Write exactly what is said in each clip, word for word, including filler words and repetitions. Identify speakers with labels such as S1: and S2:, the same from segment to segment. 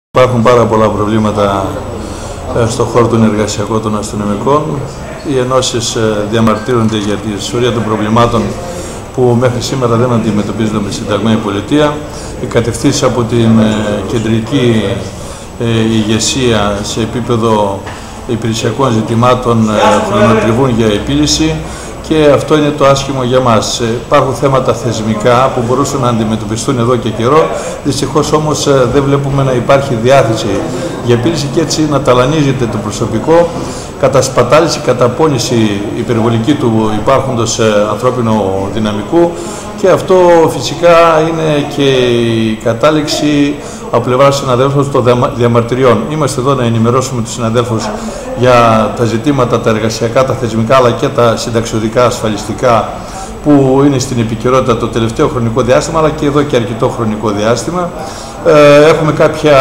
S1: Υπάρχουν πάρα πολλά προβλήματα στον χώρο των εργασιακών των αστυνομικών. Οι ενώσεις διαμαρτύρονται για τη σωρία των προβλημάτων που μέχρι σήμερα δεν αντιμετωπίζονται με συνταγμένη πολιτεία. Οι κατευθύνσεις από την κεντρική ηγεσία σε επίπεδο υπηρεσιακών ζητημάτων χρονοτριβούν για επίλυση και αυτό είναι το άσχημο για μας. Υπάρχουν θέματα θεσμικά που μπορούσαν να αντιμετωπιστούν εδώ και καιρό, δυστυχώς όμως δεν βλέπουμε να υπάρχει διάθεση για επίλυση και έτσι να ταλανίζεται το προσωπικό κατά σπατάληση, καταπώνηση υπερβολική του υπάρχοντος ανθρώπινου δυναμικού και αυτό φυσικά είναι και η κατάληξη από πλευράς συναδέλφων των διαμαρτυριών. Είμαστε εδώ να ενημερώσουμε τους συναδέλφους για τα ζητήματα, τα εργασιακά, τα θεσμικά αλλά και τα συνταξιωτικά, ασφαλιστικά που είναι στην επικαιρότητα το τελευταίο χρονικό διάστημα αλλά και εδώ και αρκετό χρονικό διάστημα. Έχουμε κάποια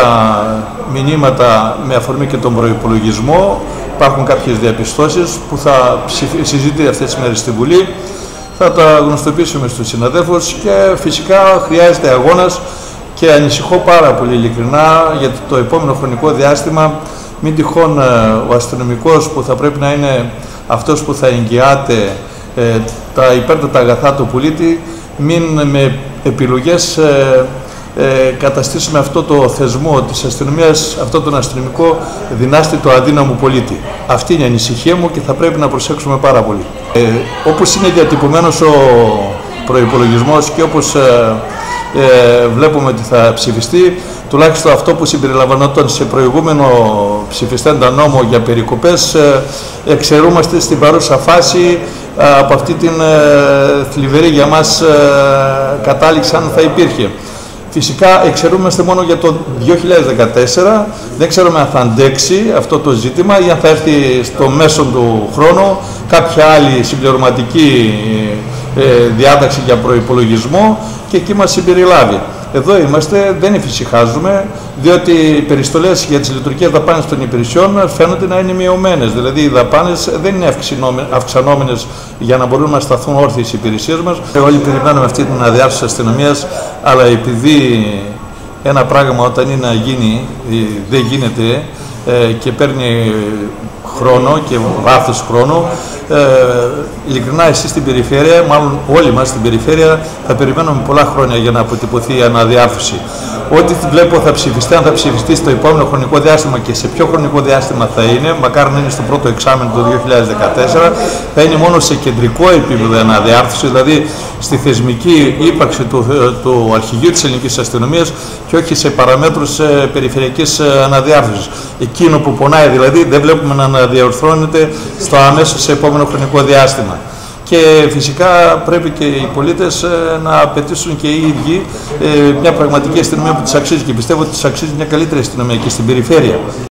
S1: μηνύματα με αφορμή και τον προϋπολογισμό. Υπάρχουν κάποιες διαπιστώσεις που θα συζητεί αυτές τις μέρες στη Βουλή. Θα τα γνωστοποιήσουμε στους συναδέλφους και φυσικά χρειάζεται αγώνας και ανησυχώ πάρα πολύ ειλικρινά για το επόμενο χρονικό διάστημα μην τυχόν ο αστυνομικός που θα πρέπει να είναι αυτός που θα εγγυάται ε, τα υπέρτατα αγαθά του πολίτη μην με επιλογές ε, ε, καταστήσουμε αυτό το θεσμό της αστυνομίας, αυτό τον αστυνομικό δυνάστη το αδύναμο πολίτη. Αυτή είναι η ανησυχία μου και θα πρέπει να προσέξουμε πάρα πολύ. Ε, όπως είναι διατυπωμένος ο προϋπολογισμός και όπως ε, ε, βλέπουμε ότι θα ψηφιστεί, τουλάχιστον αυτό που συμπεριλαμβανόταν σε προηγούμενο ψηφιστέντα νόμο για περικοπές, ε, εξαιρούμαστε στην παρούσα φάση ε, από αυτή την ε, θλιβερή για μας ε, κατάληξη αν θα υπήρχε. Φυσικά εξαιρούμαστε μόνο για το δύο χιλιάδες δεκατέσσερα, δεν ξέρουμε αν θα αντέξει αυτό το ζήτημα ή αν θα έρθει στο μέσο του χρόνου κάποια άλλη συμπληρωματική ε, διάταξη για προϋπολογισμό και εκεί μας συμπεριλάβει. Εδώ είμαστε, δεν εφησυχάζουμε, διότι οι περιστολές για τις λειτουργικές δαπάνες των υπηρεσιών φαίνονται να είναι μειωμένες. Δηλαδή οι δαπάνες δεν είναι αυξανόμενες για να μπορούν να σταθούν όρθιες οι υπηρεσίες μας. Όλοι περιμένουμε αυτή την αδιάρθρωση της αστυνομίας, αλλά επειδή ένα πράγμα όταν είναι να γίνει δεν γίνεται και παίρνει χρόνο και βάθος χρόνου, ε, ειλικρινά εσείς στην περιφέρεια, μάλλον όλοι μας στην περιφέρεια, θα περιμένουμε πολλά χρόνια για να αποτυπωθεί η αναδιάρθρωση. Ό,τι βλέπω θα ψηφιστεί, αν θα ψηφιστεί στο επόμενο χρονικό διάστημα και σε ποιο χρονικό διάστημα θα είναι, μακάρι να είναι στο πρώτο εξάμηνο του δύο χιλιάδες δεκατέσσερα, θα είναι μόνο σε κεντρικό επίπεδο η αναδιάρθρωση, δηλαδή στη θεσμική ύπαρξη του, του αρχηγείου της ελληνικής αστυνομίας και όχι σε παραμέτρους ε, περιφερειακής ε, αναδιάρθρωσης. Εκείνο που πονάει δηλαδή δεν βλέπουμε να αναδιορθώνεται στο αμέσως σε επόμενο χρονικό διάστημα. Και φυσικά πρέπει και οι πολίτες να απαιτήσουν και οι ίδιοι μια πραγματική αστυνομία που τις αξίζει και πιστεύω ότι τις αξίζει μια καλύτερη αστυνομία και στην περιφέρεια.